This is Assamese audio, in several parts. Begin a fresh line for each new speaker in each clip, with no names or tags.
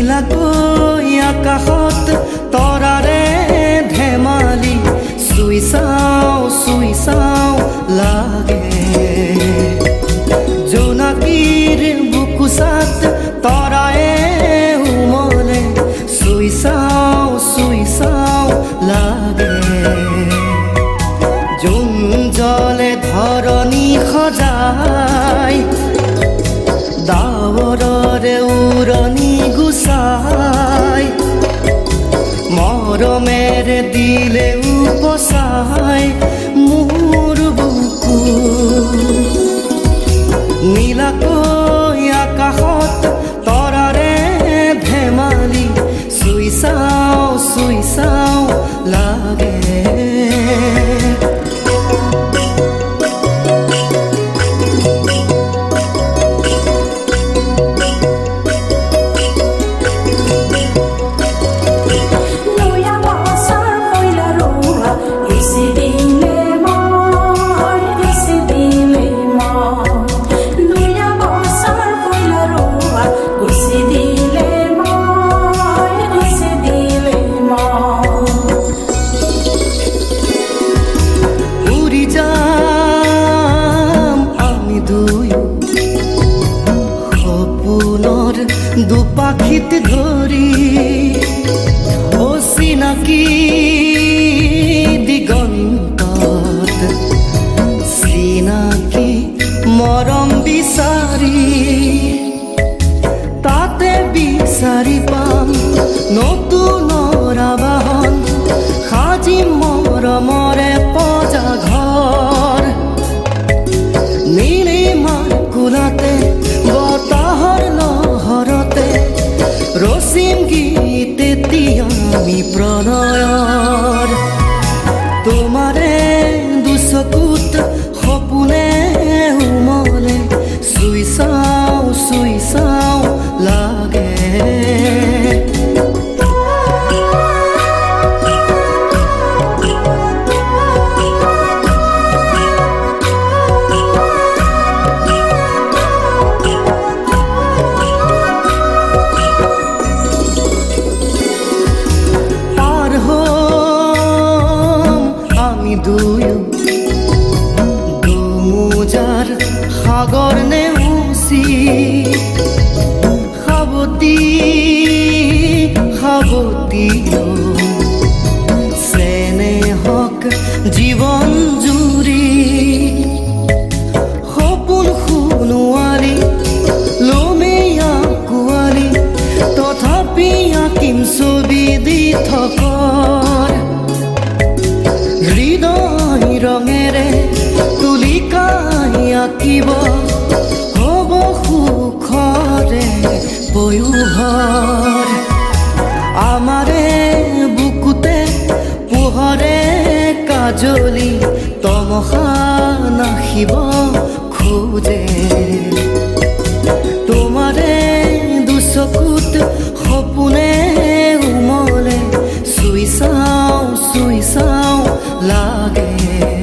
নীলাকৈ আকাশত তৰাৰে ধেমালি চুই চাওঁ লাগে জোনাকীৰ বুকুচাত তৰায়ে উমলে চুই চাওঁ লাগে জোন জলে ধৰণী সজাই ডাৱৰৰে উৰণি গুচাই মৰমেৰে দিলে উপচাই মোৰ বুকু নীলাকৈ আকাশত তৰাৰে ধেমালি চুই চাওঁ লাগে দুপাখিত ধৰি অচিনাকি দিগন্তত চিনাকি মৰম বিচাৰি তাতে বিচাৰি পাম নতুনৰ আবাহন সাজি মৰমৰে পজা ঘৰ নীলিমাৰ কোলাতে বতাহৰ লহৰতে ৰচিম গীত আমি প্ৰণয়ৰ তোমাৰে দুচকুত সপোনে উমলে চুই চাওঁ লাগে দুমুজাৰ সাগৰ নেউচি সাৱতি চেনেহক জীৱন জুৰি সপোন শুনোৱালি লমেয়া কোৱালি তথাপি আঁকিম ছবি দি থকৰ হৃদয় ৰঙেৰে তুলিকাই আঁকিব হ'ব সুখৰে পয়োভৰ আমাৰে বুকুতে পোহৰে কাজলি তমসা নাখিব খোজে তোমাৰে দুচকুত সপোনে উমলে চুই চাওঁ লাগে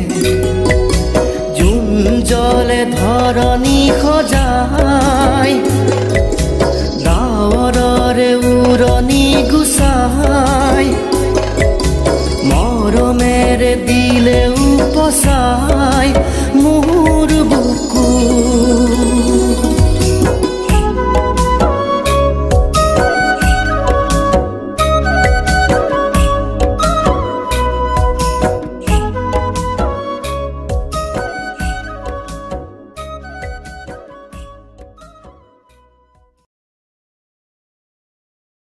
জোন জলে ধৰণী সজাই ডাৱৰৰে উৰণি গুচাই মৰমেৰে দিলে উপচাই